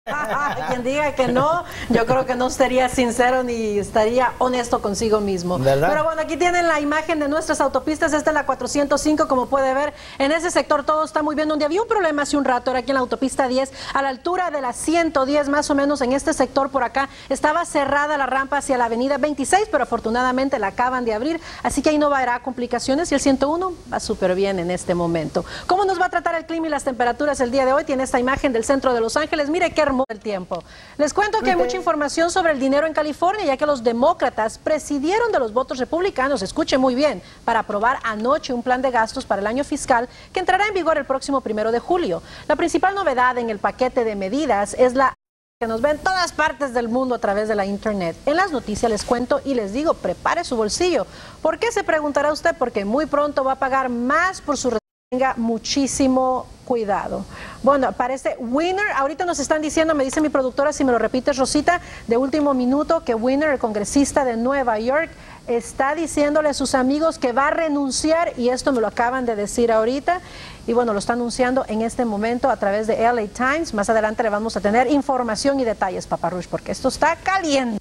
Quien diga que no, yo creo que no sería sincero ni estaría honesto consigo mismo. ¿Verdad? Pero bueno, aquí tienen la imagen de nuestras autopistas. Esta es la 405, como puede ver. En ese sector todo está muy bien. Donde había un problema hace un rato, era aquí en la autopista 10, a la altura de la 110, más o menos en este sector por acá. Estaba cerrada la rampa hacia la avenida 26, pero afortunadamente la acaban de abrir, así que ahí no habrá complicaciones y el 101 va súper bien en este momento. ¿Cómo nos va a tratar el clima y las temperaturas el día de hoy? Tiene esta imagen del centro de Los Ángeles. Mire qué hermoso el tiempo. Les cuento que hay mucha información sobre el dinero en California, ya que los demócratas presidieron de los votos republicanos, escuche muy bien, para aprobar anoche un plan de gastos para el año fiscal que entrará en vigor el próximo 1 de julio. La principal novedad en el paquete de medidas es la que nos ven en todas partes del mundo a través de la internet. En las noticias les cuento y les digo, prepare su bolsillo. ¿Por qué? Se preguntará usted, porque muy pronto va a pagar más por su tenga muchísimo cuidado. Bueno, parece Weiner, ahorita nos están diciendo, me dice mi productora, si me lo repites, Rosita, de último minuto, que Weiner, el congresista de Nueva York, está diciéndole a sus amigos que va a renunciar, y esto me lo acaban de decir ahorita, y bueno, lo está anunciando en este momento a través de LA Times. Más adelante le vamos a tener información y detalles, Paparrush, porque esto está caliente.